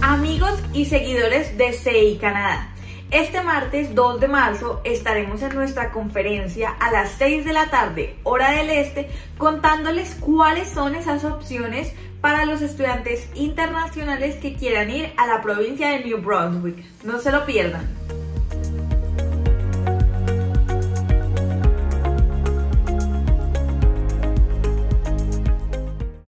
Amigos y seguidores de CI Canadá, este martes 2 de marzo estaremos en nuestra conferencia a las 6 de la tarde, hora del este, contándoles cuáles son esas opciones para los estudiantes internacionales que quieran ir a la provincia de New Brunswick. No se lo pierdan.